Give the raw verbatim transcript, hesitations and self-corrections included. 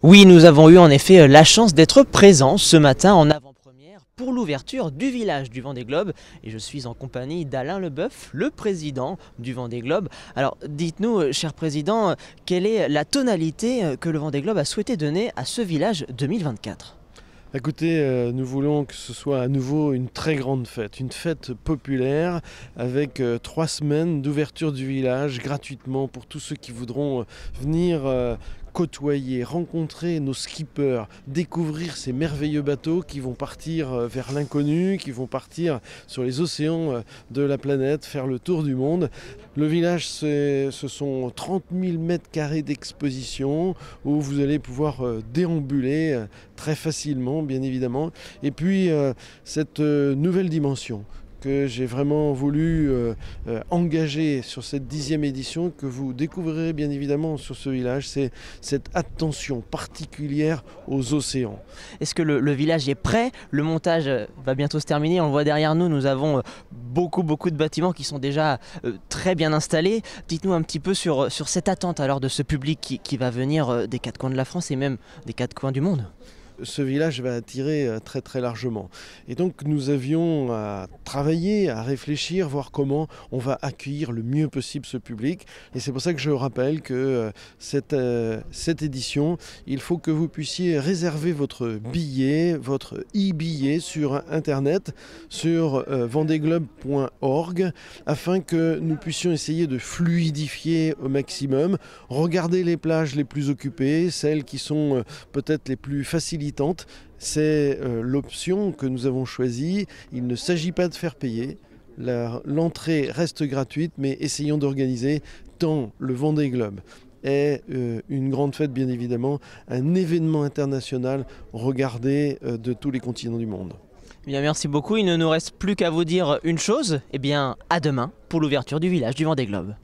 Oui, nous avons eu en effet la chance d'être présents ce matin en avant-première pour l'ouverture du village du Vendée Globe. Et je suis en compagnie d'Alain Leboeuf, le président du Vendée Globe. Alors dites-nous, cher président, quelle est la tonalité que le Vendée Globe a souhaité donner à ce village deux mille vingt-quatre ? Écoutez, euh, nous voulons que ce soit à nouveau une très grande fête, une fête populaire avec euh, trois semaines d'ouverture du village gratuitement pour tous ceux qui voudront euh, venir euh, côtoyer, rencontrer nos skippers, découvrir ces merveilleux bateaux qui vont partir euh, vers l'inconnu, qui vont partir sur les océans euh, de la planète, faire le tour du monde. Le village, ce sont trente mille mètres carrés d'exposition où vous allez pouvoir euh, déambuler euh, très facilement, bien évidemment. Et puis, euh, cette euh, nouvelle dimension que j'ai vraiment voulu euh, euh, engager sur cette dixième édition, que vous découvrirez bien évidemment sur ce village, c'est cette attention particulière aux océans. Est-ce que le, le village est prêt? Le montage va bientôt se terminer, on le voit derrière nous, nous avons beaucoup beaucoup de bâtiments qui sont déjà euh, très bien installés. Dites-nous un petit peu sur, sur cette attente alors de ce public qui, qui va venir des quatre coins de la France et même des quatre coins du monde. Ce village va attirer très très largement. Et donc nous avions à travailler, à réfléchir, voir comment on va accueillir le mieux possible ce public. Et c'est pour ça que je rappelle que cette, euh, cette édition, il faut que vous puissiez réserver votre billet, votre e-billet sur Internet, sur euh, vendéglobe point org, afin que nous puissions essayer de fluidifier au maximum, regarder les plages les plus occupées, celles qui sont euh, peut-être les plus facilitées. C'est euh, l'option que nous avons choisie. Il ne s'agit pas de faire payer. L'entrée reste gratuite, mais essayons d'organiser tant le Vendée Globe est euh, une grande fête, bien évidemment, un événement international regardé euh, de tous les continents du monde. Bien, merci beaucoup. Il ne nous reste plus qu'à vous dire une chose. Eh bien, à demain pour l'ouverture du village du Vendée Globe.